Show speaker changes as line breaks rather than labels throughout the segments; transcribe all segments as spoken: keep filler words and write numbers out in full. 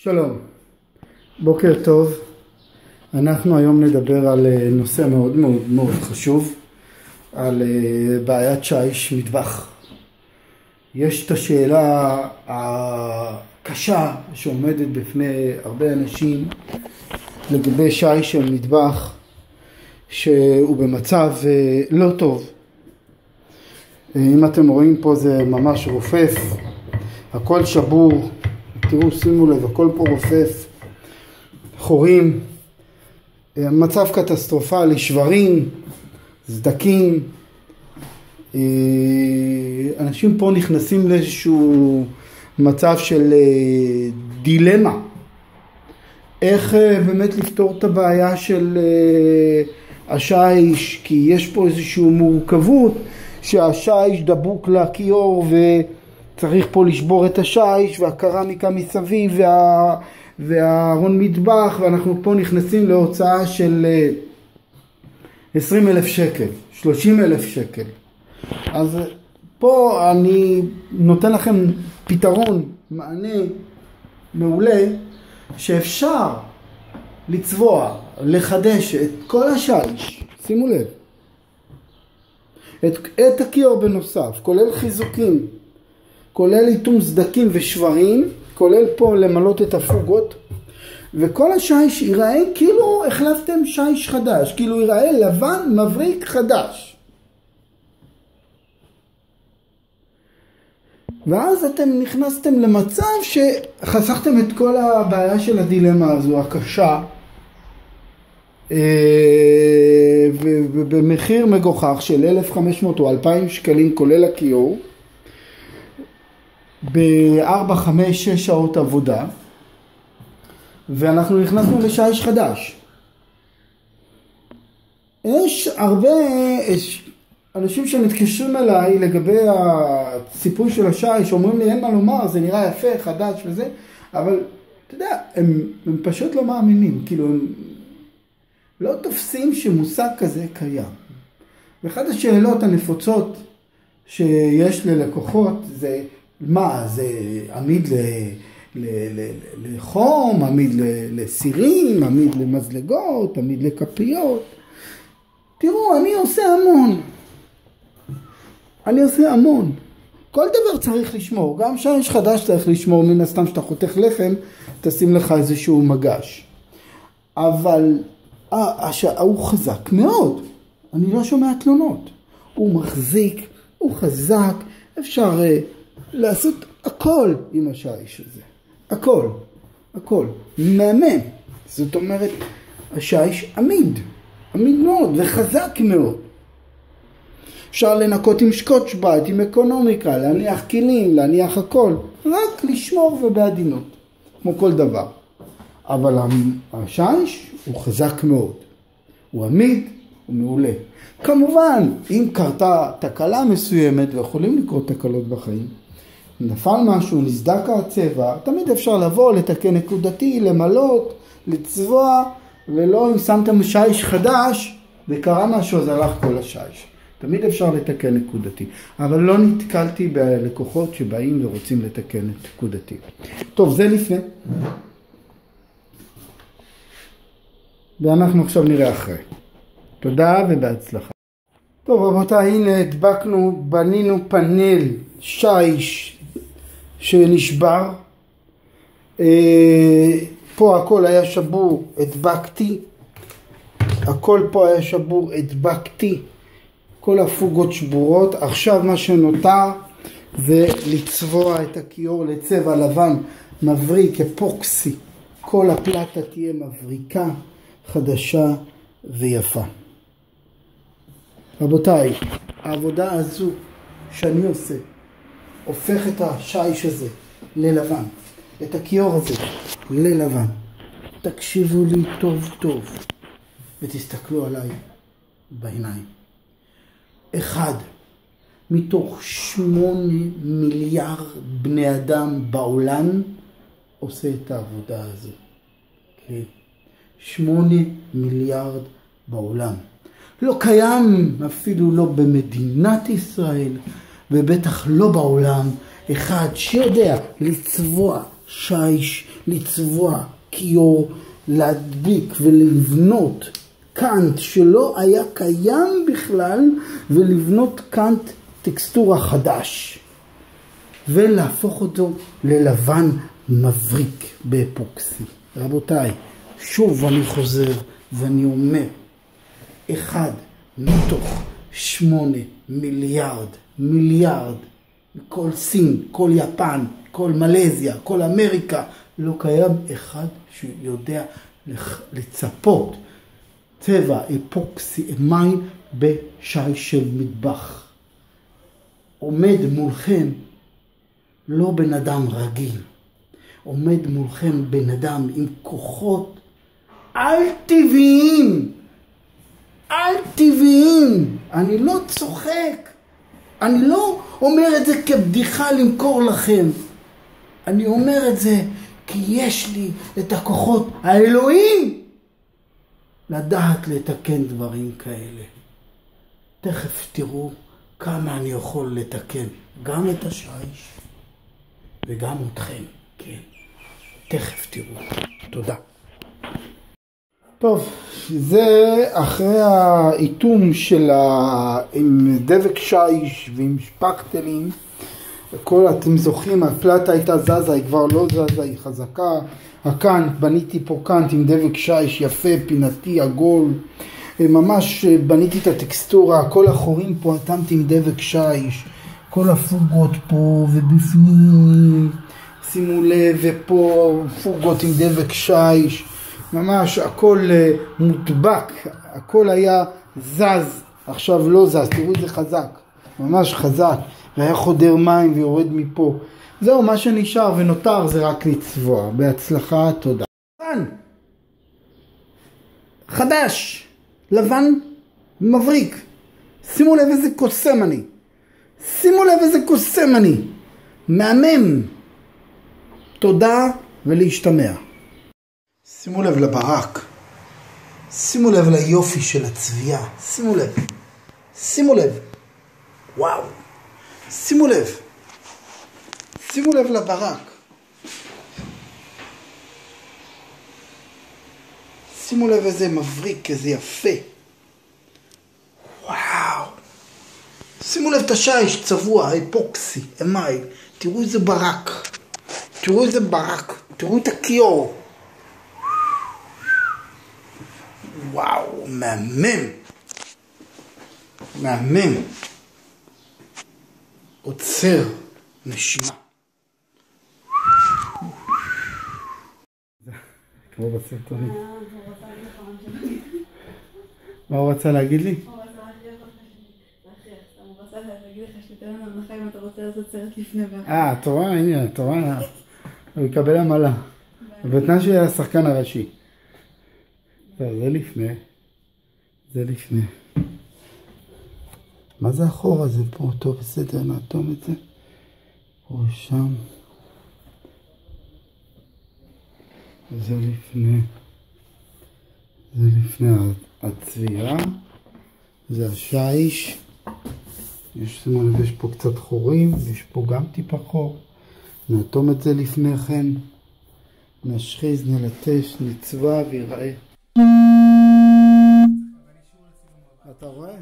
שלום, בוקר טוב. אנחנו היום נדבר על נושא מאוד מאוד מאוד חשוב, על בעיית שיש מטבח. יש את השאלה הקשה שעומדת בפני הרבה אנשים לגבי שיש של מטבח שהוא במצב לא טוב. אם אתם רואים פה זה ממש רופף, הכל שבור, תראו, שימו לב, הכל פה רופף, חורים, מצב קטסטרופלי, שברים, סדקים. אנשים פה נכנסים לאיזשהו מצב של דילמה, איך באמת לפתור את הבעיה של השיש, כי יש פה איזושהי מורכבות שהשיש דבוק לכיור וצריך פה לשבור את השיש והקרמיקה מסביב וה... והארון מטבח, ואנחנו פה נכנסים להוצאה של עשרים אלף שקל, שלושים אלף שקל. אז פה אני נותן לכם פתרון, מענה מעולה, שאפשר לצבוע, לחדש את כל השיש, שימו לב, את, את הכיור בנוסף, כולל חיזוקים, כולל איתום סדקים ושברים, כולל פה למלות את הפוגות, וכל השיש ייראה כאילו החלפתם שיש חדש, כאילו ייראה לבן מבריק חדש. ואז אתם נכנסתם למצב שחסכתם את כל הבעיה של הדילמה הזו הקשה, ובמחיר מגוחך של אלף וחמש מאות או אלפיים שקלים כולל הכיור, ב-ארבע, חמש, שש שעות עבודה, ואנחנו נכנסנו לשיש חדש. יש הרבה יש אנשים שמתקשרים אליי לגבי הסיפור של השיש, אומרים לי אין מה לומר, זה נראה יפה, חדש וזה, אבל אתה יודע, הם, הם פשוט לא מאמינים, כאילו הם לא תופסים שמושג כזה קיים. ואחת השאלות הנפוצות שיש ללקוחות זה, מה, זה עמיד ל, ל, ל, לחום, עמיד ל, לסירים, עמיד למזלגות, עמיד לכפיות. תראו, אני עושה המון. אני עושה המון. כל דבר צריך לשמור. גם שיש חדש צריך לשמור, מן הסתם שאתה חותך לחם, תשים לך איזשהו מגש. אבל הוא חזק מאוד. אני לא שומע תלונות. הוא מחזיק, הוא חזק, אפשר לעשות הכל עם השיש הזה. הכל, הכל. מאמן. זאת אומרת, השיש עמיד. עמיד מאוד וחזק מאוד. אפשר לנקות עם שקוטש בייט, עם אקונומיקה, להניח כלים, להניח הכל. רק לשמור ובעדינות, כמו כל דבר. אבל השיש הוא חזק מאוד. הוא עמיד, הוא מעולה. כמובן, אם קרתה תקלה מסוימת, ויכולים לקרות תקלות בחיים, נפל משהו, נסדק הצבע, תמיד אפשר לבוא, לתקן נקודתי, למלות, לצבוע, ולא אם שמתם שיש חדש וקרה משהו אז הלך כל השיש. תמיד אפשר לתקן נקודתי, אבל לא נתקלתי בלקוחות שבאים ורוצים לתקן נקודתי. טוב, זה לפני. ואנחנו עכשיו נראה אחרי. תודה ובהצלחה. טוב רבותיי, הנה הדבקנו, בנינו פאנל שיש שנשבר. פה הכל היה שבור, הדבקתי. הכל פה היה שבור, הדבקתי. כל הפוגות שבורות. עכשיו מה שנותר זה לצבוע את הכיור לצבע לבן מבריק, אפוקסי. כל הפלטה תהיה מבריקה, חדשה ויפה. רבותיי, העבודה הזו שאני עושה הופך את השיש הזה ללבן, את הכיור הזה ללבן. תקשיבו לי טוב טוב ותסתכלו עליי בעיניים. אחד מתוך שמונה מיליארד בני אדם בעולם עושה את העבודה הזו. כן? שמונה מיליארד בעולם. לא קיים אפילו לא במדינת ישראל ובטח לא בעולם אחד שיודע לצבוע שיש, לצבוע, כיור, להדביק ולבנות קאנט שלא היה קיים בכלל, ולבנות קאנט טקסטורה חדש, ולהפוך אותו ללבן מבריק באפוקסי. רבותיי, שוב אני חוזר ואני אומר, אחד מתוך שמונה מיליארד, מיליארד, כל סין, כל יפן, כל מלזיה, כל אמריקה, לא קיים אחד שיודע לצפות צבע אפוקסי מים בשי של מטבח. עומד מולכם לא בן אדם רגיל, עומד מולכם בן אדם עם כוחות על טבעיים, על טבעיים. אני לא צוחק, אני לא אומר את זה כבדיחה למכור לכם, אני אומר את זה כי יש לי את הכוחות האלוהים לדעת לתקן דברים כאלה. תכף תראו כמה אני יכול לתקן, גם את השיש וגם אתכם, כן. תכף תראו. תודה. טוב, זה אחרי האיתום של ה... עם דבק שיש ועם שפקטלים. כל אתם זוכרים, הפלטה הייתה זזה, היא כבר לא זזה, היא חזקה. הקאנט, בניתי פה קאנט עם דבק שיש יפה, פינתי, עגול. ממש בניתי את הטקסטורה, כל החורים פה התאמתי עם דבק שיש. כל הפוגות פה ובפנים, שימו לב, ופה פוגות עם דבק שיש. ממש הכל מוטבק, הכל היה זז, עכשיו לא זז, תראו את זה חזק, ממש חזק, והיה חודר מים ויורד מפה. זהו, מה שנשאר ונותר זה רק לצבוע. בהצלחה, תודה. חדש, לבן, מבריק. שימו לב איזה קוסם אני. שימו לב איזה קוסם אני. מהמם. תודה ולהשתמע. שימו לב לברק. שימו לב ליופי של הצביעה. שימו לב. שימו לב. וואו. שימו לב. שימו לב לברק. שימו לב איזה מבריק, איזה יפה. וואו. שימו לב את השיש צבוע, אפוקסי, אמייל. תראו איזה ברק. תראו איזה ברק. תראו את הכיור. וואו, מהמם. מהמם. עוצר נשימה. כמו בסרטונים. מה הוא רצה להגיד לי?
הוא רצה להגיד לך שתתן לנו הנחה אם אתה רוצה לעשות סרט לפני ואחר.
אה, אתה רואה? הנה, אתה רואה? הוא יקבל המעלה. בתנאי שיהיה השחקן הראשי. זה לפני. זה לפני. מה זה אחורה? זה פה, טוב, בסדר, נעתום את זה. פה, שם. זה לפני. זה לפני הצביעה. זה השיש. יש, שימו לב, יש פה קצת חורים, יש פה גם טיפה חור. נעתום את זה לפני כן. נשחיז, נלטש, נצבע ויראה. אתה רואה?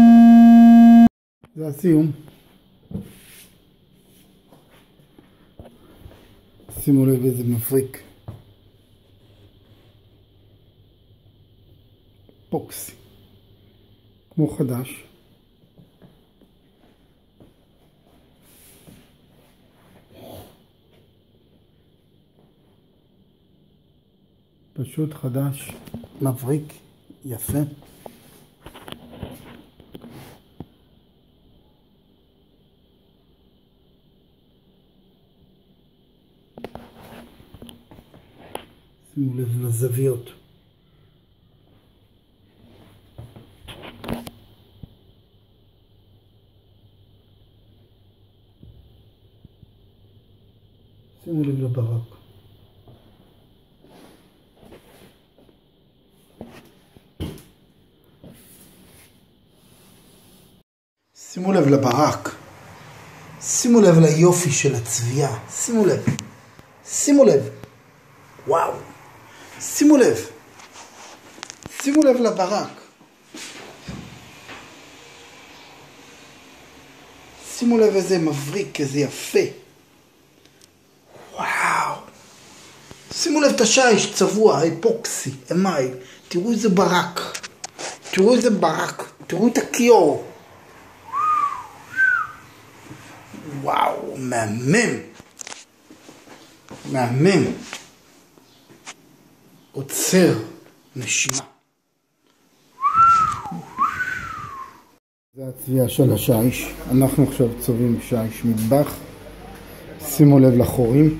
זה הסיום. שימו לב איזה מפריק. אפוקסי. כמו חדש. פשוט חדש, מבריק, יפה. שימו לב לזוויות. שימו לב לברק. שימו לב לברק. שימו לב ליופי של הצביעה. שימו לב. שימו לב. וואו. שימו לב. שימו לב לברק. שימו לב איזה מבריק, איזה יפה. וואו. שימו לב את השיש צבוע, אפוקסי, אמייל. תראו איזה ברק. תראו איזה ברק. תראו את הקיור. וואו, מהמם. מהמם. עוצר נשימה. זה הצביעה של השיש. אנחנו עכשיו צובעים שיש מטבח. שימו לב לחורים.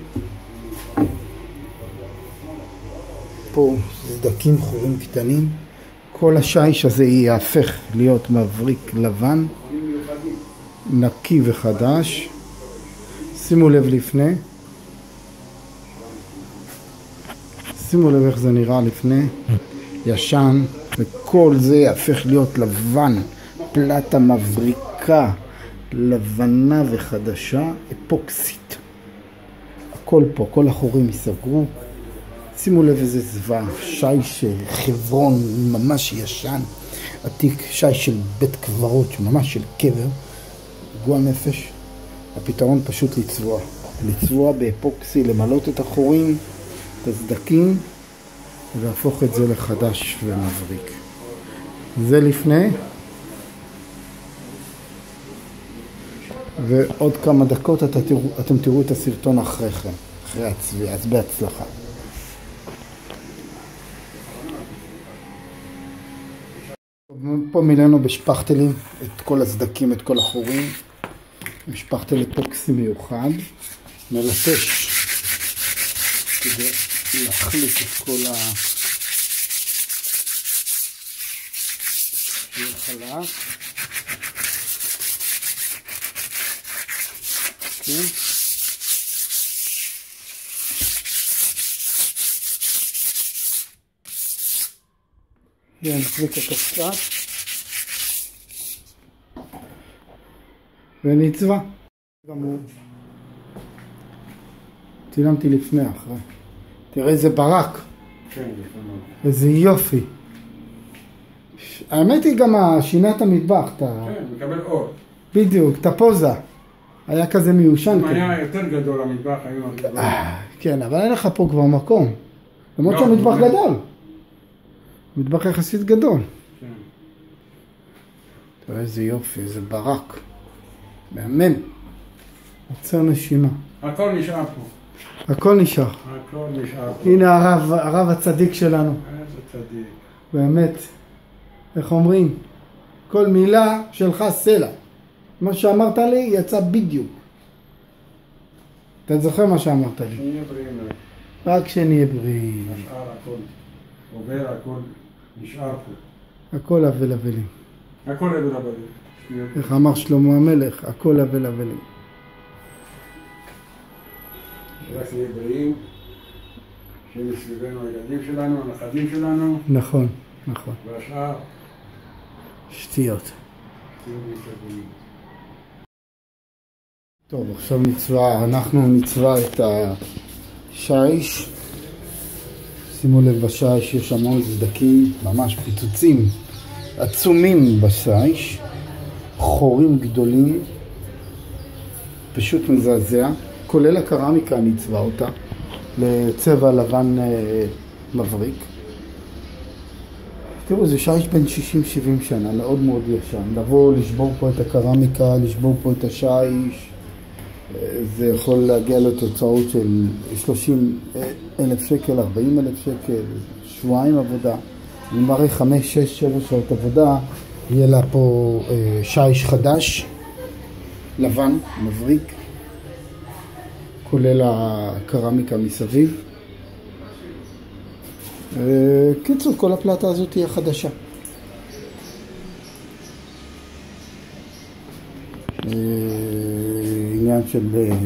פה סדקים חורים קטנים. כל השיש הזה יהפך להיות מבריק לבן. נקי וחדש. שימו לב לפני. שימו לב איך זה נראה לפני. ישן. וכל זה יהפך להיות לבן. פלטה מבריקה. לבנה וחדשה. אפוקסית. הכל פה. כל החורים ייסגרו. שימו לב איזה זווה. שיש חברון ממש ישן. עתיק. שיש של בית קברות. ממש של קבר. גועל נפש. הפתרון פשוט לצבוע. לצבוע באפוקסי, למלות את החורים, את הסדקים, ולהפוך את זה לחדש ומבריק. זה לפני. ועוד כמה דקות אתה תראו, אתם תראו את הסרטון אחריכם, אחרי הצביעה, אז בהצלחה. פה מילאנו בשפכטלים את כל הסדקים, את כל החורים. משפכטל אפוקסי מיוחד. מלטש כדי להחליק את כל ה... שיהיה חלק. כן. ונחליק אותו קצת. ונצבע. גמור. צילמתי לפני, אחרי. תראה איזה ברק.
כן, לפני.
איזה יופי. האמת היא גם שינת המטבח.
כן, מקבל אור.
בדיוק, את הפוזה. היה כזה מיושן.
אם היה יותר גדול המטבח, היו המטבח.
כן, אבל אין לך פה כבר מקום. למרות שהמטבח גדול. מטבח יחסית גדול.
כן.
תראה איזה יופי, איזה ברק. מהמם. עוצר נשימה.
הכל נשאר פה.
הכל נשאר.
הכל נשאר פה.
הנה הרב, הרב הצדיק שלנו.
איזה צדיק.
באמת. איך אומרים? כל מילה שלך סלע. מה שאמרת לי יצא בדיוק. אתה זוכר מה שאמרת לי?
שנהיה בריאים.
רק שנהיה בריאים.
נשאר הכל. עובר הכל. נשאר פה.
הכל אבל אבלים.
הכל אבל אבלים.
איך אמר שלמה המלך? הכל אבל אבלים.
רק נהיה בריאים. שמסביבנו הילדים שלנו, הנכדים שלנו.
נכון, נכון.
והשאר.
שטויות. טוב, עכשיו נצבע, אנחנו נצבע את השיש. שימו לב בשיש, יש המון סדקים, ממש פיצוצים עצומים בשיש. חורים גדולים, פשוט מזעזע. כולל הקרמיקה אני אצבע אותה לצבע לבן אה, מבריק. תראו, זה שיש בין שישים שבעים שנה, מאוד מאוד ישן. לבוא, לשבור פה את הקרמיקה, לשבור פה את השיש, זה יכול להגיע לתוצאות של שלושים אלף שקל, ארבעים אלף שקל, שבועיים עבודה. אני מראה חמש, שש, שבע שעות עבודה, יהיה לה פה שיש חדש, לבן, מבריק, כולל הקרמיקה מסביב. קיצור, כל הפלטה הזאת תהיה חדשה. עניין של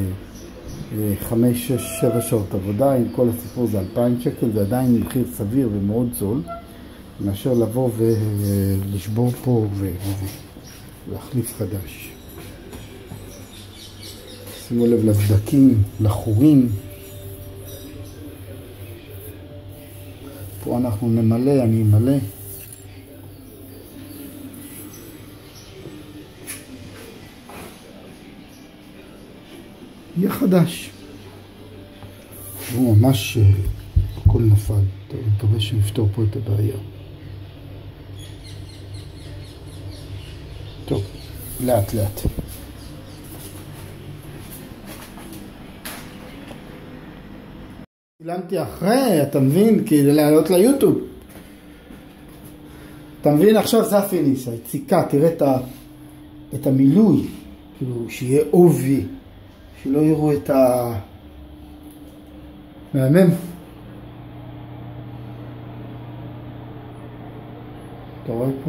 חמש, שש, שבע שעות עבודה, עם כל הסיפור זה אלפיים שקל, זה עדיין מחיר סביר ומאוד זול, מאשר לבוא ולשבור פה ולהחליף חדש. שימו לב לסדקים, לחורים, פה אנחנו נמלא, אני אמלא. יהיה חדש. הוא ממש הכל נפל. טוב, אני מקווה שנפתור פה את הבעיה. טוב, לאט לאט. צילמתי אחרי, אתה מבין? כדי לעלות ליוטיוב. אתה מבין? עכשיו זה הפיניש, היציקה, תראה את, ה... את המילוי. כאילו, שיהיה עובי. שלא יראו את ה... מהמם. אתה רואה פה?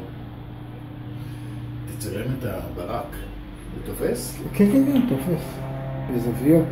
תצלם את הברק. הוא תופס?
כן, כן, כן, תופס. בזוויות.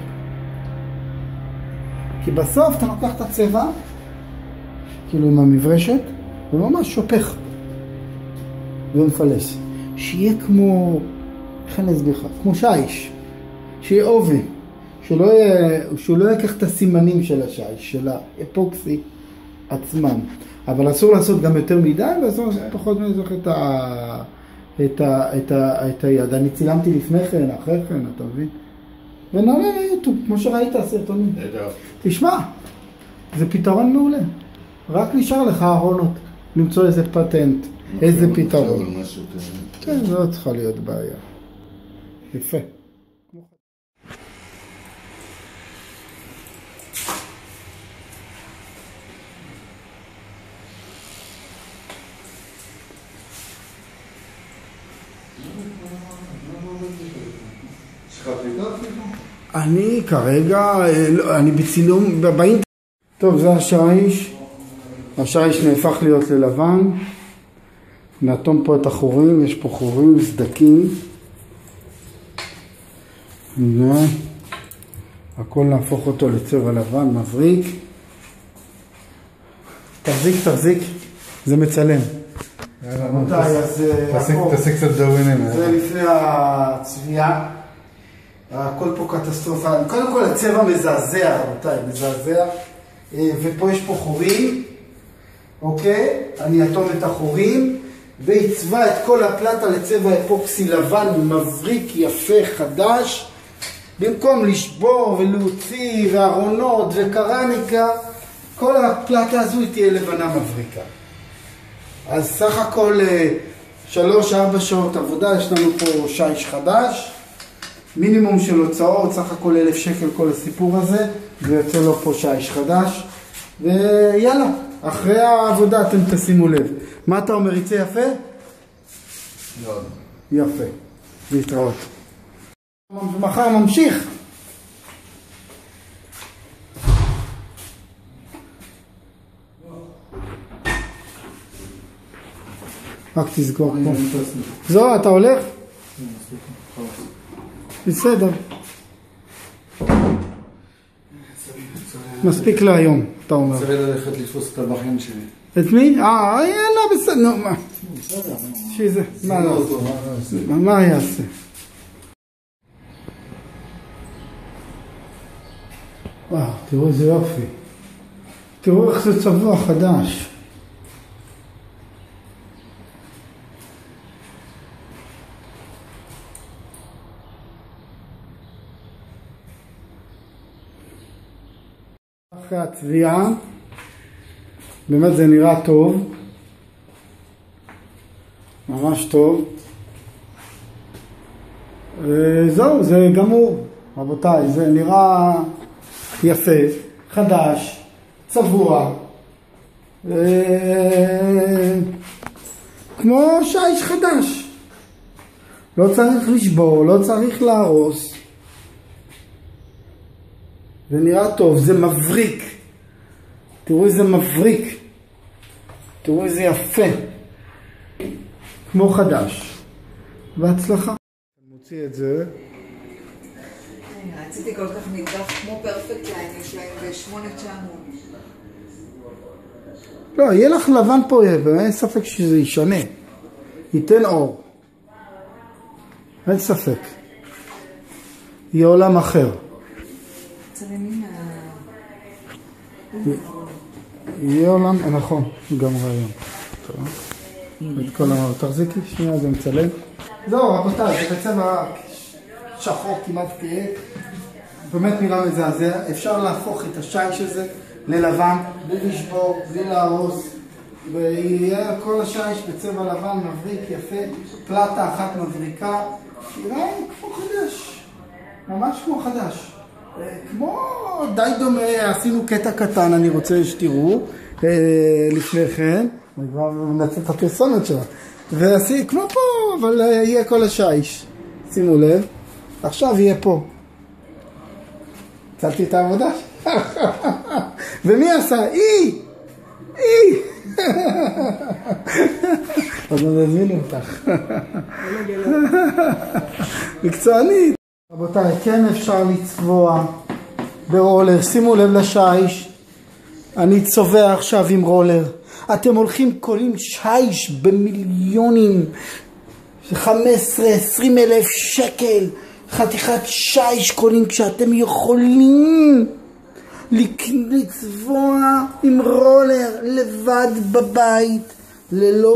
כי בסוף אתה לוקח את הצבע, כאילו עם המברשת, וממש שופך. ומפלס. שיהיה כמו... איך אני אסביר לך? כמו שיש. שיהיה עובי. שלא יהיה, שהוא לא יקח את הסימנים של השיש, של האפוקסי עצמם. אבל אסור לעשות גם יותר מדי, ואסור לעשות פחות מזוך את ה... את ה... את ה... את היד. אני צילמתי לפני כן, אחרי כן, אתה מבין? ונעלה ליוטיוב, כמו שראית הסרטונים. תשמע, זה פתרון מעולה. רק נשאר לך ארונות, למצוא איזה פטנט, איזה פתרון. כן, זו צריכה להיות בעיה. יפה. אני כרגע, אני בצילום באינטרנט. טוב, זה השיש. השיש נהפך להיות ללבן. נאטום פה את החורים, יש פה חורים סדקים. הכל נהפוך אותו לצבע לבן, מבריק. תחזיק, תחזיק. זה מצלם. רבותיי, אז
תעשה קצת דרווינים.
זה לפני הצביעה. הכל פה קטסטרופה. קודם כל הצבע מזעזע, רבותיי, מזעזע. ופה יש פה חורים, אוקיי? אני אטום את החורים, והצבע את כל הפלטה לצבע אפוקסי לבן, מבריק, יפה, חדש. במקום לשבור ולהוציא, וארונות וקרמיקה, כל הפלטה הזו תהיה לבנה מבריקה. אז סך הכל שלוש ארבע שעות עבודה, יש לנו פה שיש חדש. מינימום של הוצאות, סך הכל אלף שקל כל הסיפור הזה, ויוצא לו פה שיש חדש. ויאללה, אחרי העבודה אתם תשימו לב. מה אתה אומר, יצא יפה?
לא.
יפה, להתראות. מחר ממשיך. רק תסגור פה. זו, אתה הולך? בסדר. מספיק להיום, אתה אומר.
צריך ללכת לתפוס את הבכיין שלי.
את מי? אה, יאללה, בסדר. נו, מה? בסדר. שזה, מה לא? מה יעשה? וואו, תראו איזה יופי. תראו איך זה צבוע חדש. אחרי הצביעה, באמת זה נראה טוב, ממש טוב. זהו, זה גמור, רבותיי, זה נראה יפה, חדש, צבוע, כמו שיש חדש. לא צריך לשבור, לא צריך להרוס. זה נראה טוב, זה מבריק. תראו איזה מבריק. תראו איזה יפה. כמו חדש. בהצלחה. אני מוציא את זה.
רציתי כל כך נדף כמו פרפקט ליין, יש להם ב-שמונה תשע מאות.
לא, יהיה לך לבן פה, אין ספק שזה ישנה. ייתן אור. אין ספק. יהיה עולם אחר. יהיה עולם, נכון, גם רעיון. את כל המעבר, תחזיקי, שנייה זה מצלם. זהו רבותיי, זה בצבע שחור כמעט כהה, באמת נראה מזעזע, אפשר להפוך את השיש הזה ללבן, בלי לשבור, בלי להרוס, ויהיה כל השיש בצבע לבן, מבריק, יפה, פלטה אחת מבריקה, יראה כמו חדש, ממש כמו חדש. כמו די דומה, עשינו קטע קטן, אני רוצה שתראו, לפני כן, אני כבר מנצל את הפרסומת שלה, ועשי כמו פה, אבל יהיה כל השיש, שימו לב, עכשיו יהיה פה. הצלתי את העבודה? ומי עשה? אי! אי! עוד לא נזמינו אותך. מקצוענית. רבותיי, כן אפשר לצבוע ברולר, שימו לב לשיש, אני צובע עכשיו עם רולר, אתם הולכים קונים שיש במיליונים, חמש עשרה עשרים אלף שקל, חתיכת שיש קונים כשאתם יכולים לצבוע עם רולר לבד בבית, ללא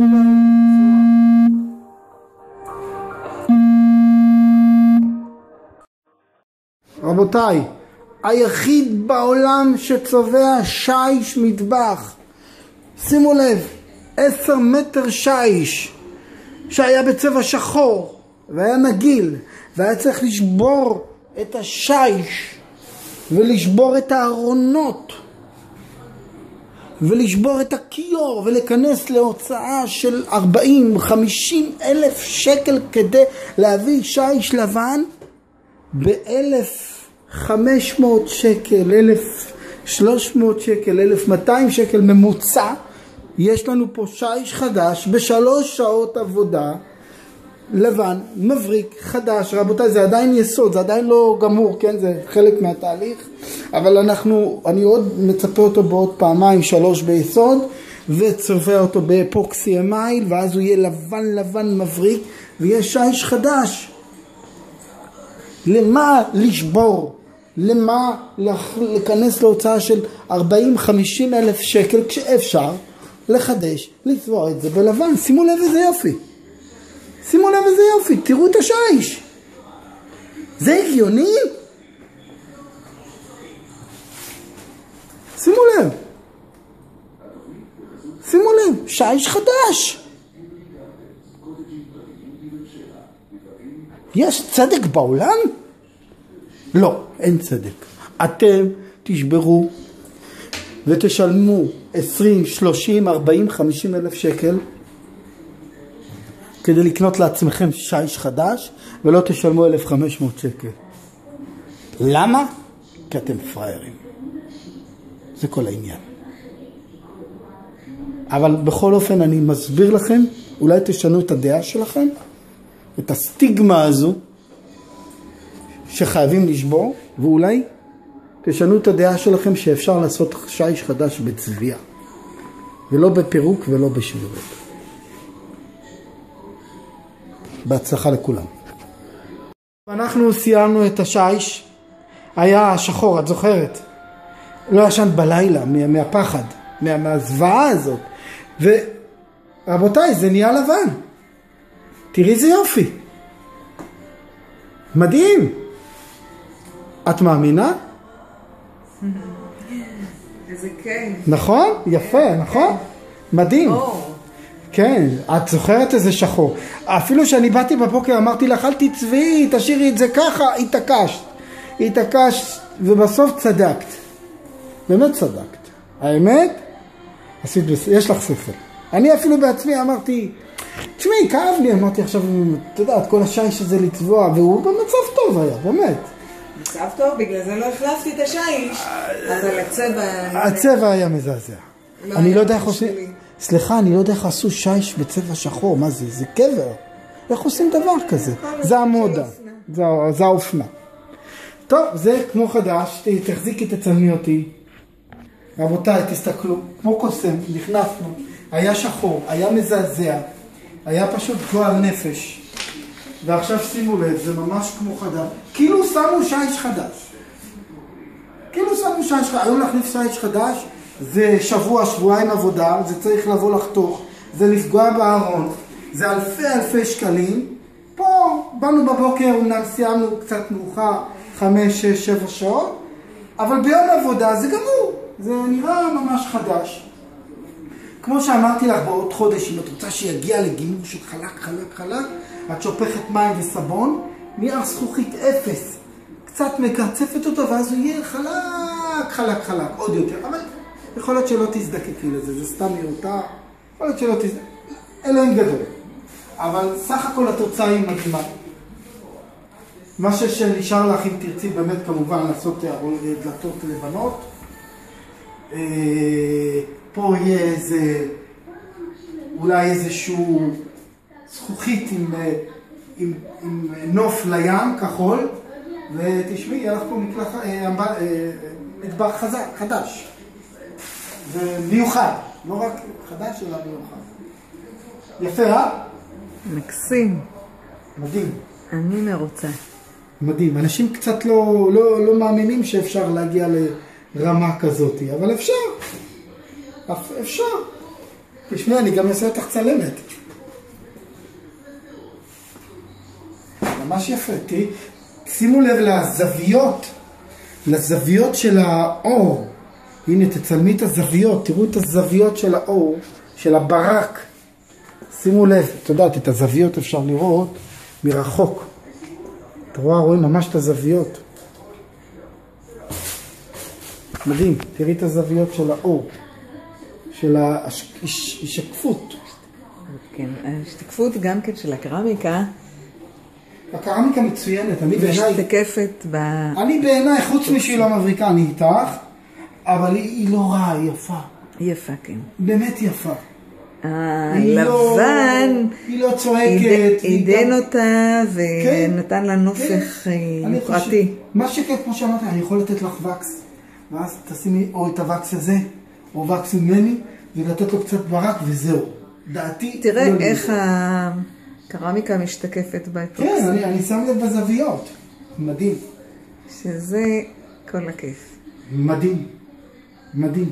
רבותיי, היחיד בעולם שצובע שיש מטבח, שימו לב, עשר מטר שיש שהיה בצבע שחור והיה נגיל והיה צריך לשבור את השיש ולשבור את הארונות ולשבור את הכיור ולכנס להוצאה של ארבעים חמישים אלף שקל כדי להביא שיש לבן ב-אלף וחמש מאות שקל, אלף ושלוש מאות שקל, אלף ומאתיים שקל ממוצע. יש לנו פה שיש חדש בשלוש שעות עבודה, לבן, מבריק, חדש. רבותיי, זה עדיין יסוד, זה עדיין לא גמור, כן? זה חלק מהתהליך, אבל אנחנו, אני עוד מצפה אותו בעוד פעמיים, שלוש ביסוד, וצובע אותו באפוקסי אמייל, ואז הוא יהיה לבן לבן מבריק, ויהיה שיש חדש. למה לשבור? למה להיכנס להוצאה של ארבעים חמישים אלף שקל כשאפשר לחדש, לצבוע את זה בלבן? שימו לב איזה יופי. שימו לב איזה יופי, תראו את השיש. זה הגיוני? שימו לב. שימו לב, שיש חדש. יש צדק בעולם? לא, אין צדק. אתם תשברו ותשלמו עשרים, שלושים, ארבעים, חמישים אלף שקל כדי לקנות לעצמכם שיש חדש, ולא תשלמו אלף וחמש מאות שקל. למה? כי אתם פריירים. זה כל העניין. אבל בכל אופן אני מסביר לכם, אולי תשנו את הדעה שלכם, את הסטיגמה הזו שחייבים לשבור, ואולי תשנו את הדעה שלכם שאפשר לעשות שיש חדש בצביעה, ולא בפירוק ולא בשבירות. בהצלחה לכולם. אנחנו סיימנו את השיש, היה שחור, את זוכרת? לא ישנת בלילה מהפחד, מהזוועה הזאת, ורבותיי, זה נהיה לבן. תראי איזה יופי. מדהים. את מאמינה?
איזה כן.
נכון? יפה, נכון? מדהים. כן, את זוכרת איזה שחור. אפילו שאני באתי בבוקר אמרתי לך, אל תצביעי, תשאירי את זה ככה, התעקשת. התעקשת, ובסוף צדקת. באמת צדקת. האמת? עשית, יש לך ספר. אני אפילו בעצמי אמרתי, תשמעי, כאב לי, אמרתי עכשיו, אתה יודע, כל השיש הזה לצבוע, והוא במצב טוב היה, באמת.
מצב טוב, בגלל זה לא החלפתי את השיש, אבל הצבע...
הצבע היה מזעזע. אני לא יודע איך עושים... סליחה, אני לא יודע איך עשו שיש בצבע שחור, מה זה? זה קבר. איך עושים דבר כזה? זה המודה, זה האופנה. טוב, זה כמו חדש, תחזיקי, תצלמי אותי. רבותיי, תסתכלו, כמו קוסם, נכנסנו, היה שחור, היה מזעזע, היה פשוט גועל נפש. ועכשיו שימו לב, זה ממש כמו חדש. כאילו שמו שיש חדש. כאילו שמו שיש חדש, היו להחליף שיש חדש, זה שבוע, שבועיים עבודה, זה צריך לבוא לחתוך, זה לפגוע בארון, זה אלפי אלפי שקלים. פה באנו בבוקר, אומנם סיימנו קצת מאוחר, חמש, שש, שבע שעות, אבל ביום עבודה זה גמור, זה נראה ממש חדש. כמו שאמרתי לך, בעוד חודש, אם את רוצה שיגיע לגימור של חלק, חלק, חלק, את שופכת מים וסבון, נראה זכוכית אפס. קצת מקרצפת אותו, ואז הוא יהיה חלק, חלק, חלק, עוד יותר. אבל יכול להיות שלא תזדקקי לזה, זה סתם מיותר. יכול להיות שלא תזדקקי, אלוהים גדול. אבל סך הכל התוצאה היא מדהימה. מה שנשאר לך, אם תרצי באמת כמובן לעשות דלתות לבנות. פה יהיה איזה, אולי איזשהו זכוכית עם, עם, עם נוף לים, כחול, ותשמעי, יהיה לך פה מקלח, מטבח חזק, חדש. זה מיוחד, לא רק חדש, אלא מיוחד. יפה, אה?
מקסים.
מדהים.
אני מרוצה.
מדהים. אנשים קצת לא, לא, לא מאמינים שאפשר להגיע לרמה כזאת, אבל אפשר. אפשר. תשמעי, אני גם אעשה אותך צלמת. ממש יפה. תראי, שימו לב לזוויות, לזוויות של האור. הנה, תצלמי את הזוויות, תראו את הזוויות של האור, של הברק. שימו לב, את יודעת, את הזוויות אפשר לראות מרחוק. אתה רואה, רואים ממש את הזוויות. מדהים, תראי את הזוויות של האור, של ההשתקפות.
כן, ההשתקפות גם כן של הקרמיקה.
הקרמיקה מצוינת, אני בעיניי...
משתקפת ב...
אני בעיניי, חוץ משהיא לא מבריקה, אני איתך, אבל היא, היא לא רעה, היא יפה.
יפה, כן.
באמת יפה.
הלבן,
היא לא צועקת.
עידן אותה ונתן לה נופך פרטי.
מה שכן, כמו שאמרתי, אני יכול לתת לך וקס, ואז תשימי או את הווקס הזה, או וקס ממני, ולתת לו קצת ברק וזהו. דעתי...
תראה איך הקרמיקה משתקפת באפוקסי.
כן, אני שם לב בזוויות. מדהים.
שזה כל הכיף.
מדהים. מדהים.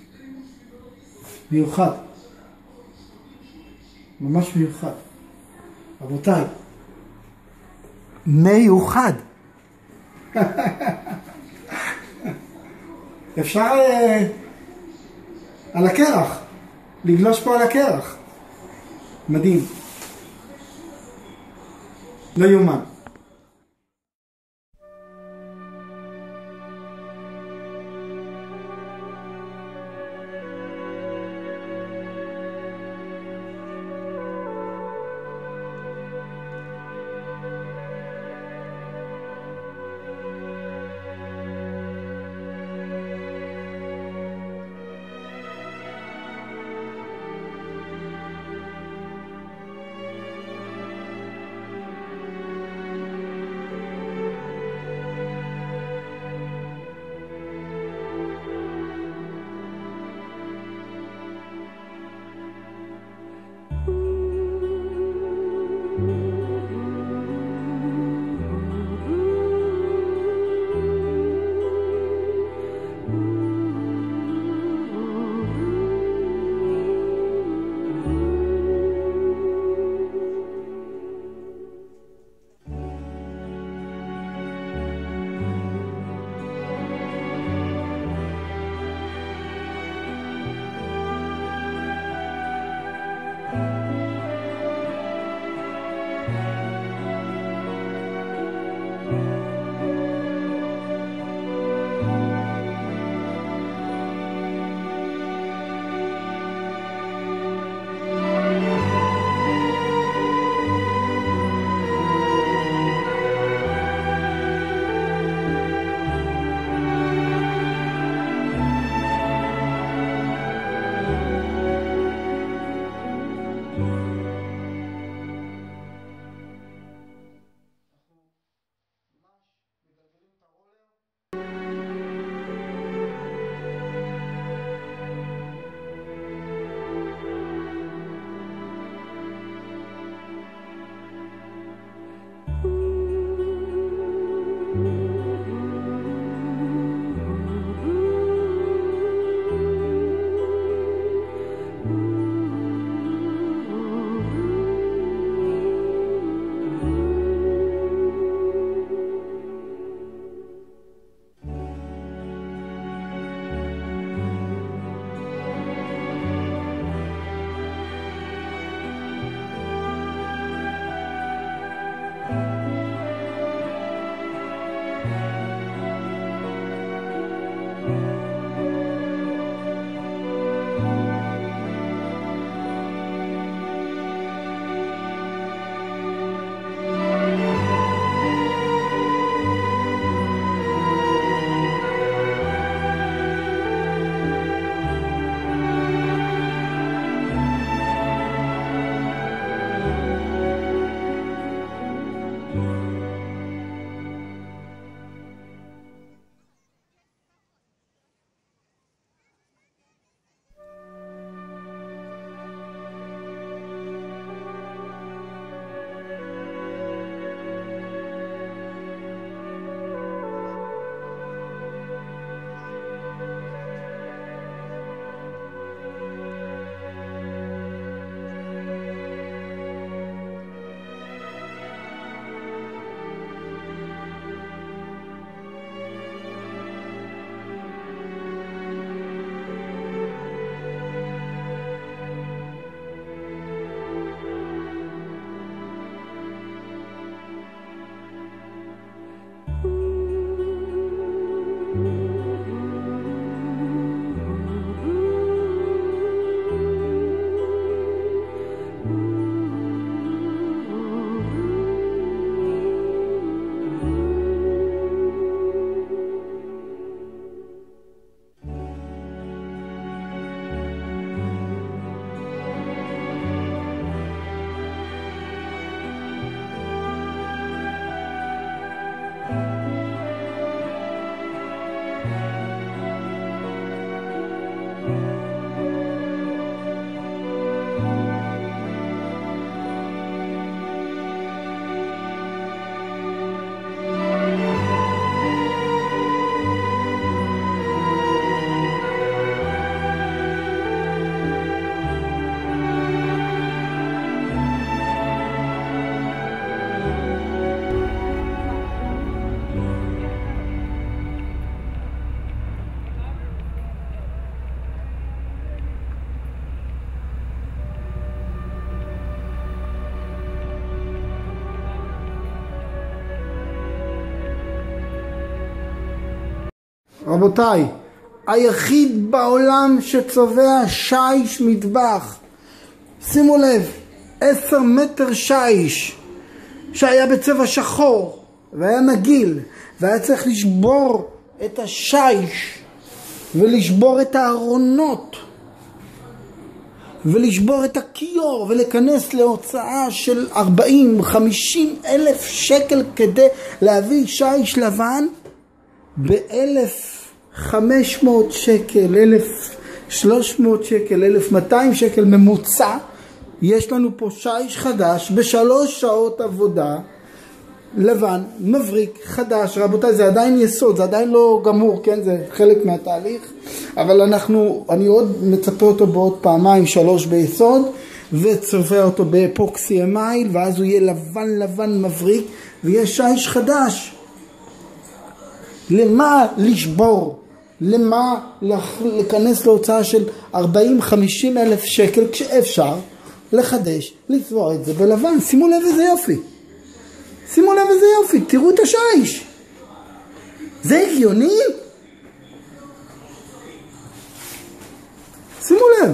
מיוחד. ממש מיוחד. רבותיי, מיוחד. אפשר אה, על הקרח, לגלוש פה על הקרח. מדהים. לא יומן. רבותיי, היחיד בעולם שצובע שיש מטבח. שימו לב, עשר מטר שיש, שהיה בצבע שחור, והיה נגיל, והיה צריך לשבור את השיש, ולשבור את הארונות, ולשבור את הכיור, ולכנס להוצאה של ארבעים חמישים אלף שקל כדי להביא שיש לבן, באלף חמש מאות שקל, אלף שלוש מאות שקל, אלף מאתיים שקל ממוצע, יש לנו פה שיש חדש בשלוש שעות עבודה, לבן, מבריק, חדש. רבותיי, זה עדיין יסוד, זה עדיין לא גמור, כן? זה חלק מהתהליך, אבל אנחנו, אני עוד מצפה אותו בעוד פעמיים, שלוש ביסוד, וצובע אותו באפוקסי אמייל, ואז הוא יהיה לבן לבן מבריק, ויהיה שיש חדש. למה לשבור? למה להיכנס להוצאה של ארבעים חמישים אלף שקל, כשאפשר לחדש, לצבוע את זה בלבן? שימו לב איזה יופי. שימו לב איזה יופי, תראו את השיש. זה הגיוני? שימו לב.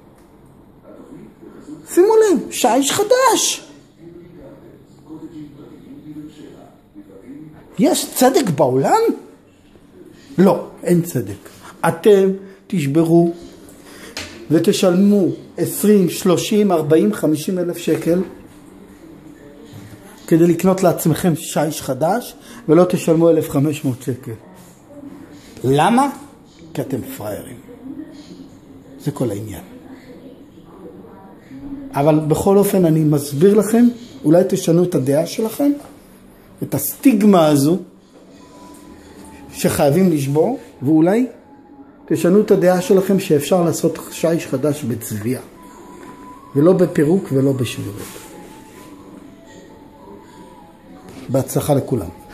שימו לב, שיש חדש. יש צדק בעולם? לא, אין צדק. אתם תשברו ותשלמו עשרים, שלושים, ארבעים, חמישים אלף שקל כדי לקנות לעצמכם שיש חדש, ולא תשלמו אלף וחמש מאות שקל. למה? כי אתם פריירים. זה כל העניין. אבל בכל אופן אני מסביר לכם, אולי תשנו את הדעה שלכם, את הסטיגמה הזו שחייבים לשבור, ואולי תשנו את הדעה שלכם שאפשר לעשות שיש חדש בצביעה, ולא בפירוק ולא בשבירות. בהצלחה לכולם.